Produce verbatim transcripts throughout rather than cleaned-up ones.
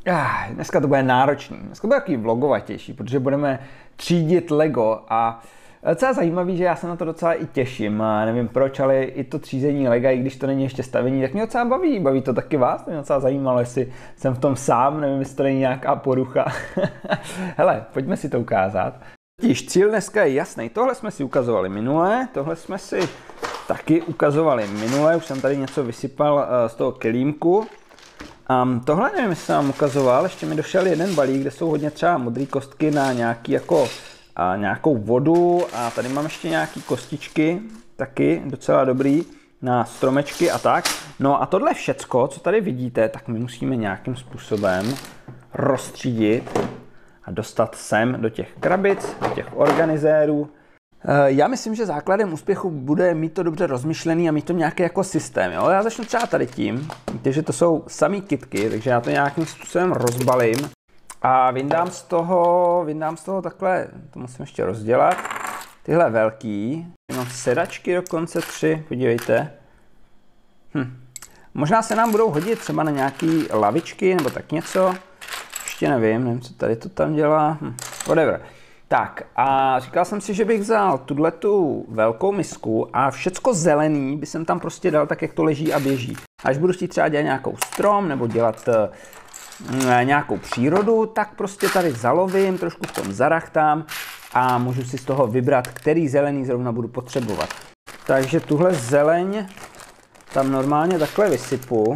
Ah, dneska to bude náročný, dneska to bude takový vlogovatější, protože budeme třídit Lego a docela zajímavý, že já se na to docela i těším, a nevím proč, ale i to třízení Lega, i když to není ještě stavění, tak mě docela baví, baví to taky vás, to mě docela zajímalo, jestli jsem v tom sám, nevím, jestli to není nějaká porucha. Hele, pojďme si to ukázat. Totiž cíl dneska je jasný, tohle jsme si ukazovali minule, tohle jsme si taky ukazovali minule, už jsem tady něco vysypal z toho kelímku. Um, tohle nevím, jestli jsem vám ukazoval, ještě mi došel jeden balík, kde jsou hodně třeba modré kostky na nějaký jako, a, nějakou vodu a tady mám ještě nějaký kostičky, taky docela dobrý, na stromečky a tak. No a tohle všecko, co tady vidíte, tak my musíme nějakým způsobem rozstřídit a dostat sem do těch krabic, do těch organizérů. Já myslím, že základem úspěchu bude mít to dobře rozmyšlený a mít to nějaký jako systém. Jo? Já začnu třeba tady tím, víte, že to jsou samý kitky, takže já to nějakým způsobem rozbalím a vyndám z toho, vyndám z toho takhle, to musím ještě rozdělat, tyhle velký, mám sedačky dokonce tři, podívejte. Hm. Možná se nám budou hodit třeba na nějaký lavičky nebo tak něco, ještě nevím, nevím, co tady to tam dělá, hm. Whatever. Tak a říkal jsem si, že bych vzal tuhletu velkou misku a všecko zelený by jsem tam prostě dal tak, jak to leží a běží. Až budu chtít třeba dělat nějakou strom nebo dělat uh, nějakou přírodu, tak prostě tady zalovím, trošku v tom zarachtám a můžu si z toho vybrat, který zelený zrovna budu potřebovat. Takže tuhle zeleň tam normálně takhle vysypu.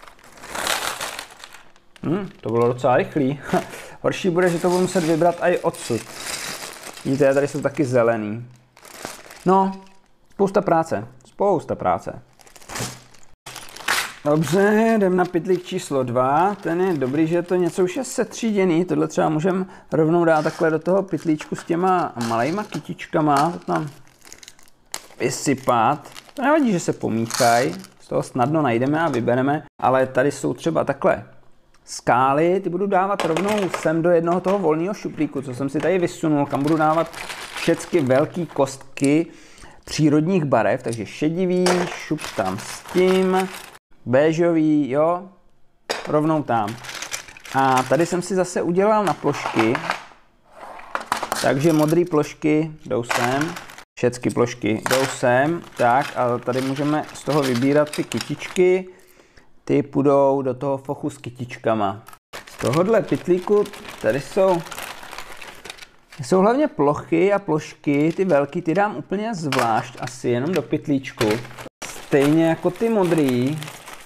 Hm, to bylo docela rychlý. Horší bude, že to budu muset vybrat i odsud. Vidíte, tady jsou taky zelený. No, spousta práce, spousta práce. Dobře, jdem na pytlík číslo dva. Ten je dobrý, že to něco už je setříděný. Tohle třeba můžeme rovnou dát takhle do toho pytlíčku s těma malejma kytičkama. To tam vysypat. To nevadí, že se pomíchají. Z toho snadno najdeme a vybereme. Ale tady jsou třeba takhle skály, ty budu dávat rovnou sem do jednoho toho volného šuplíku, co jsem si tady vysunul, kam budu dávat všechny velké kostky přírodních barev, takže šedivý, šup tam s tím, béžový, jo, rovnou tam. A tady jsem si zase udělal na plošky, takže modré plošky jdou sem, všechny plošky jdou sem, tak a tady můžeme z toho vybírat ty kytičky. Ty půjdou do toho fochu s kytičkama. Z tohohle pytlíku tady jsou, jsou hlavně plochy a plošky, ty velký, ty dám úplně zvlášť, asi jenom do pytlíčku. Stejně jako ty modrý.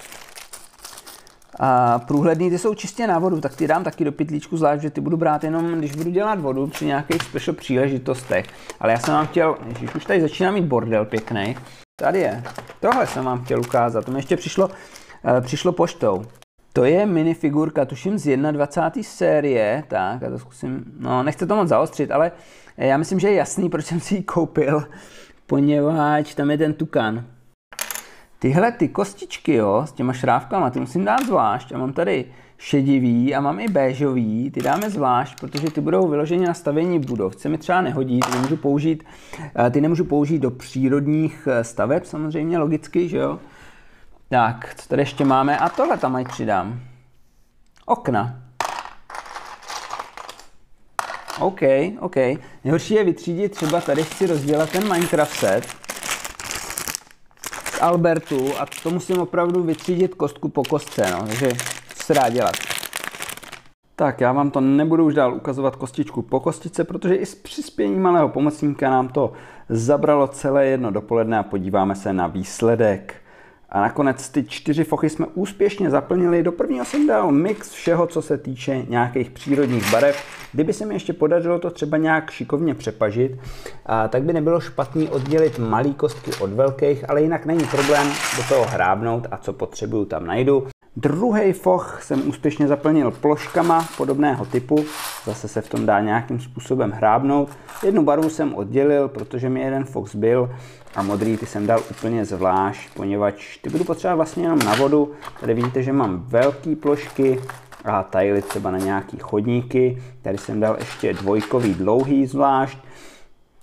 A průhledný, ty jsou čistě na vodu, tak ty dám taky do pytlíčku zvlášť, že ty budu brát jenom, když budu dělat vodu při nějakých special příležitostech. Ale já jsem vám chtěl, ježiš, už tady začíná mít bordel pěkný. Tady je. Tohle jsem vám chtěl ukázat, to mi ještě přišlo Přišlo poštou. To je minifigurka, tuším z dvacáté první série, tak já to zkusím, no nechci to moc zaostřit, ale já myslím, že je jasný, proč jsem si ji koupil, poněvadž tam je ten tukan. Tyhle ty kostičky, jo, s těma šrávkama, ty musím dát zvlášť a mám tady šedivý a mám i béžový, ty dáme zvlášť, protože ty budou vyloženě na stavění budov. Se mi třeba nehodí, ty nemůžu použít, ty nemůžu použít do přírodních staveb, samozřejmě logicky, že jo. Tak, co tady ještě máme? A tohle tam aj přidám. Okna. OK, OK. Nejhorší je vytřídit, třeba tady chci rozdělat ten Minecraft set z Albertu a to musím opravdu vytřídit kostku po kostce, no. Takže co se dá dělat? Tak, já vám to nebudu už dál ukazovat kostičku po kostičce, protože i s přispěním malého pomocníka nám to zabralo celé jedno dopoledne a podíváme se na výsledek. A nakonec ty čtyři fochy jsme úspěšně zaplnili. Do prvního jsem dal mix všeho, co se týče nějakých přírodních barev. Kdyby se mi ještě podařilo to třeba nějak šikovně přepažit, a tak by nebylo špatný oddělit malý kostky od velkých, ale jinak není problém do toho hrábnout a co potřebuju tam najdu. Druhý foch jsem úspěšně zaplnil ploškama podobného typu. Zase se v tom dá nějakým způsobem hrábnout. Jednu barvu jsem oddělil, protože mi jeden foch zbyl a modrý ty jsem dal úplně zvlášť, poněvadž ty budu potřebovat vlastně jenom na vodu. Tady vidíte, že mám velké plošky a tajly třeba na nějaký chodníky. Tady jsem dal ještě dvojkový dlouhý zvlášť.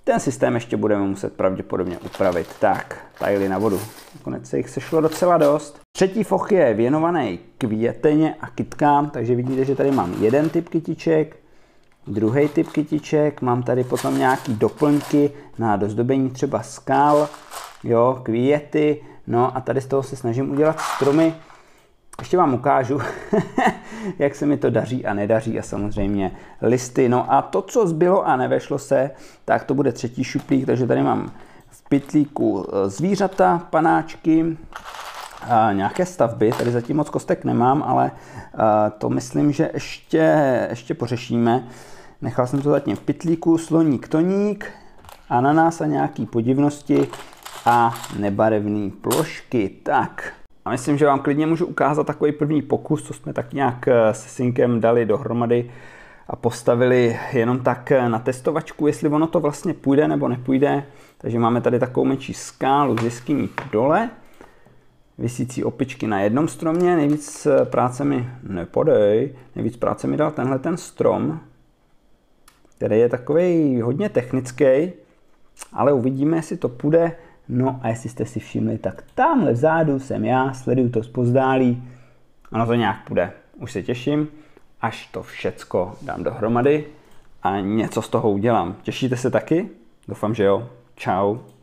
Ten systém ještě budeme muset pravděpodobně upravit. Tak, tajly na vodu. Nakonec se jich sešlo docela dost. Třetí foch je věnovaný květeně a kytkám, takže vidíte, že tady mám jeden typ kytiček, druhý typ kytiček, mám tady potom nějaký doplňky na dozdobení třeba skal, jo, květy, no a tady z toho se snažím udělat stromy. Ještě vám ukážu, jak se mi to daří a nedaří a samozřejmě listy. No a to, co zbylo a nevešlo se, tak to bude třetí šuplík, takže tady mám v pytlíku zvířata, panáčky, a nějaké stavby. Tady zatím moc kostek nemám, ale to myslím, že ještě, ještě pořešíme. Nechal jsem to zatím v pytlíku, sloník, toník, ananas a nějaký podivnosti a nebarevné plošky. Tak. A myslím, že vám klidně můžu ukázat takový první pokus, co jsme tak nějak se synkem dali dohromady a postavili jenom tak na testovačku, jestli ono to vlastně půjde nebo nepůjde. Takže máme tady takovou menší skálu z jeskyní dole, visící opičky na jednom stromě, nejvíc práce mi, nepodej, nejvíc práce mi dal tenhle ten strom, který je takový hodně technický, ale uvidíme, jestli to půjde. No a jestli jste si všimli, tak tamhle vzadu jsem já, sleduju to zpozdálí. Ono to nějak půjde. Už se těším, až to všecko dám dohromady a něco z toho udělám. Těšíte se taky? Doufám, že jo. Čau.